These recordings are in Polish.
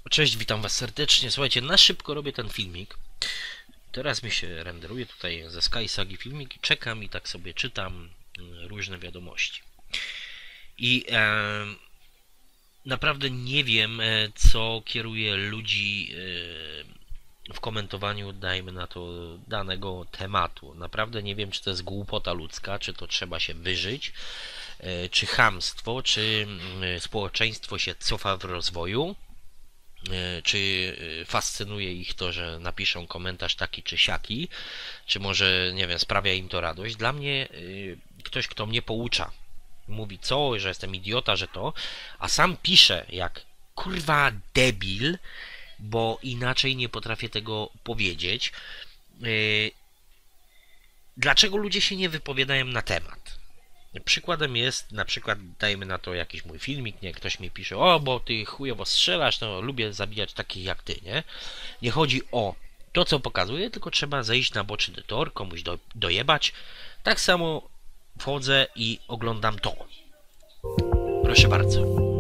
Cześć, witam was serdecznie. Słuchajcie, na szybko robię ten filmik. Teraz mi się renderuje tutaj ze Sky Sagi filmik i czekam i tak sobie czytam różne wiadomości. I naprawdę nie wiem, co kieruje ludzi w komentowaniu, dajmy na to, danego tematu. Naprawdę nie wiem, czy to jest głupota ludzka, czy to trzeba się wyżyć, czy chamstwo, czy społeczeństwo się cofa w rozwoju. Czy fascynuje ich to, że napiszą komentarz taki czy siaki, czy może, nie wiem, sprawia im to radość. Dla mnie ktoś, kto mnie poucza, mówi co, że jestem idiota, że to, a sam pisze jak kurwa debil, bo inaczej nie potrafię tego powiedzieć. Dlaczego ludzie się nie wypowiadają na temat? Przykładem jest, na przykład, dajmy na to jakiś mój filmik, nie, ktoś mi pisze, o, bo ty chujowo strzelasz, no lubię zabijać takich jak ty, nie? Nie chodzi o to, co pokazuję, tylko trzeba zejść na boczny tor, komuś dojebać. Tak samo wchodzę i oglądam to. Proszę bardzo.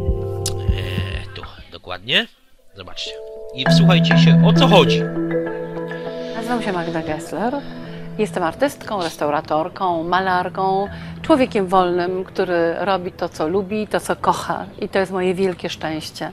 Tu, dokładnie. Zobaczcie. I wsłuchajcie się, o co chodzi. Nazywam się Magda Gessler. Jestem artystką, restauratorką, malarką, człowiekiem wolnym, który robi to, co lubi, to, co kocha. I to jest moje wielkie szczęście.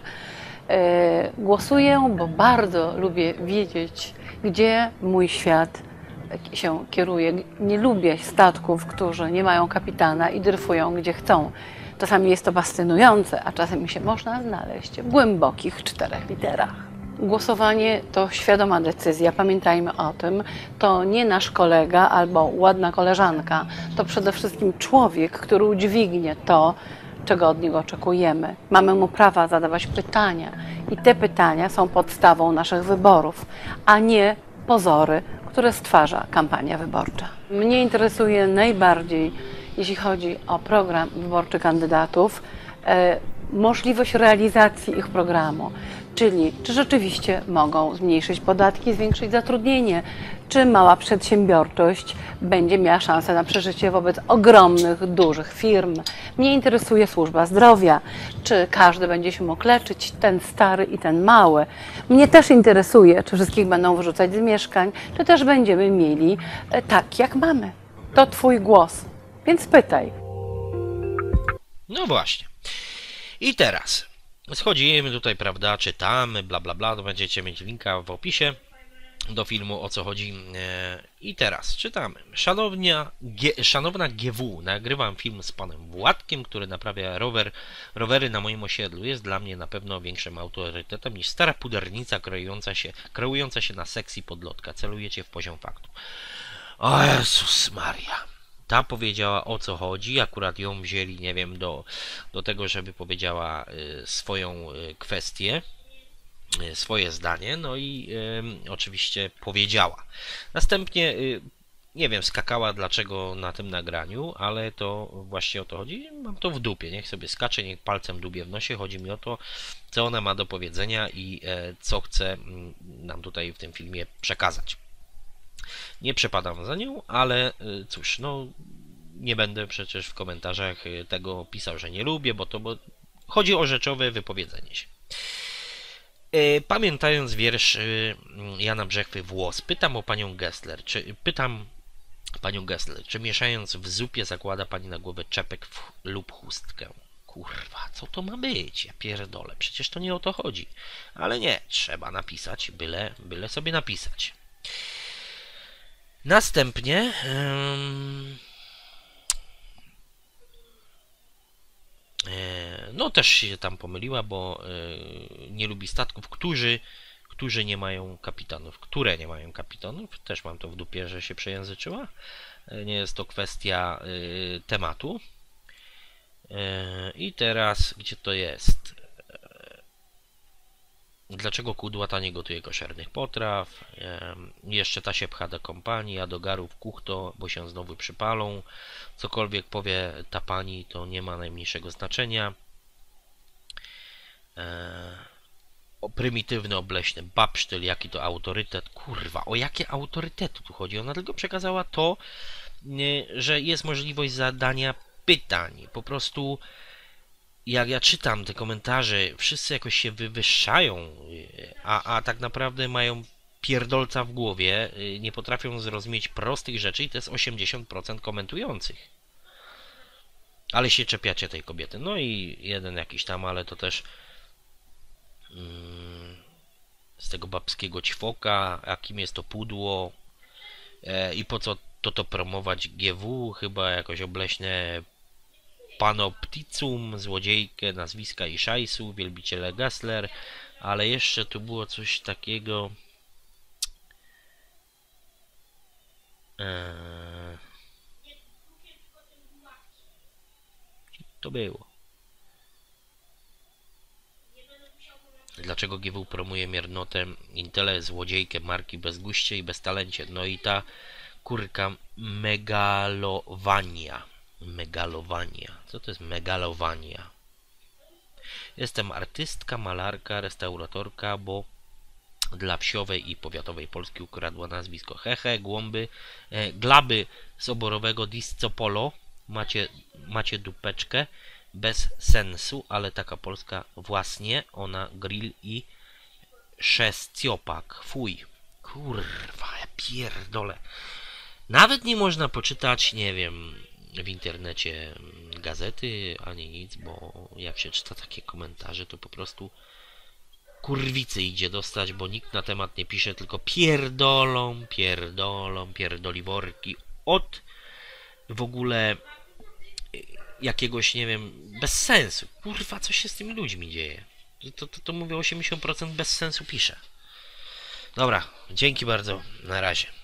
Głosuję, bo bardzo lubię wiedzieć, gdzie mój świat się kieruje. Nie lubię statków, którzy nie mają kapitana i dryfują, gdzie chcą. Czasami jest to fascynujące, a czasem się można znaleźć w głębokich 4 literach. Głosowanie to świadoma decyzja, pamiętajmy o tym. To nie nasz kolega albo ładna koleżanka. To przede wszystkim człowiek, który udźwignie to, czego od niego oczekujemy. Mamy mu prawa zadawać pytania i te pytania są podstawą naszych wyborów, a nie pozory, które stwarza kampania wyborcza. Mnie interesuje najbardziej, jeśli chodzi o program wyborczy kandydatów, możliwość realizacji ich programu, czyli czy rzeczywiście mogą zmniejszyć podatki, zwiększyć zatrudnienie, czy mała przedsiębiorczość będzie miała szansę na przeżycie wobec ogromnych, dużych firm. Mnie interesuje służba zdrowia, czy każdy będzie się mógł leczyć, ten stary i ten mały. Mnie też interesuje, czy wszystkich będą wyrzucać z mieszkań, czy też będziemy mieli tak, jak mamy. To twój głos, więc pytaj. No właśnie. I teraz schodzimy tutaj, prawda, czytamy, bla bla bla, to będziecie mieć linka w opisie do filmu, o co chodzi. I teraz czytamy. Szanowna GW, nagrywam film z panem Władkiem, który naprawia rowery na moim osiedlu. Jest dla mnie na pewno większym autorytetem niż stara pudernica kreująca się na seksji podlotka. Celujecie w poziom faktu. O Jezus Maria. Ta powiedziała, o co chodzi, akurat ją wzięli, nie wiem, do tego, żeby powiedziała swoją kwestię, swoje zdanie, no i oczywiście powiedziała. Następnie, nie wiem, skakała dlaczego na tym nagraniu, ale to właśnie o to chodzi. Mam to w dupie, niech sobie skacze, niech palcem dubie w nosie. Chodzi mi o to, co ona ma do powiedzenia i co chce nam tutaj w tym filmie przekazać. Nie przepadam za nią, ale cóż, no nie będę przecież w komentarzach tego pisał, że nie lubię, bo chodzi o rzeczowe wypowiedzenie się. Pamiętając wiersz Jana Brzechwy Włos, pytam panią Gessler, czy mieszając w zupie zakłada pani na głowę czepek lub chustkę? Kurwa, co to ma być? Ja pierdolę, przecież to nie o to chodzi. Ale nie, trzeba napisać, byle sobie napisać. Następnie no też się tam pomyliła, bo nie lubi statków, którzy nie mają kapitanów. Które nie mają kapitanów? Też mam to w dupie, że się przejęzyczyła. Nie jest to kwestia tematu. I teraz, gdzie to jest? Dlaczego kudłata nie gotuje koszernych potraw? Jeszcze ta się pcha do kompanii, a do garów kuchto, bo się znowu przypalą. Cokolwiek powie ta pani, to nie ma najmniejszego znaczenia. O prymitywny, obleśny babsztyl, jaki to autorytet. Kurwa, o jakie autorytety tu chodzi? Ona tylko przekazała to, że jest możliwość zadania pytań. Po prostu jak ja czytam te komentarze, wszyscy jakoś się wywyższają, a tak naprawdę mają pierdolca w głowie, nie potrafią zrozumieć prostych rzeczy i to jest 80% komentujących. Ale się czepiacie tej kobiety. No i jeden jakiś tam, ale to też z tego babskiego ćwoka, jakim jest to pudło i po co to promować GW, chyba jakoś obleśne panopticum, złodziejkę, nazwiska i szajsu, wielbiciele Gessler, ale jeszcze tu było coś takiego. To było. Dlaczego GW promuje miernotę, Intele, złodziejkę, marki bezguście i beztalencie? No i ta kurka megalowania. Megalowania. Co to jest megalowania? Jestem artystka, malarka, restauratorka, bo dla wsiowej i powiatowej Polski ukradła nazwisko. Hehe, głąby, glaby z oborowego disco polo. Macie dupeczkę. Bez sensu, ale taka Polska właśnie. Ona grill i sześciopak. Fuj. Kurwa, ja pierdolę. Nawet nie można poczytać, nie wiem, w internecie gazety, ani nic, bo jak się czyta takie komentarze, to po prostu kurwicy idzie dostać, bo nikt na temat nie pisze, tylko pierdolą, pierdoliworki od w ogóle jakiegoś, nie wiem, bez sensu. Kurwa, co się z tymi ludźmi dzieje? To mówię, 80% bez sensu pisze. Dobra, dzięki bardzo, na razie.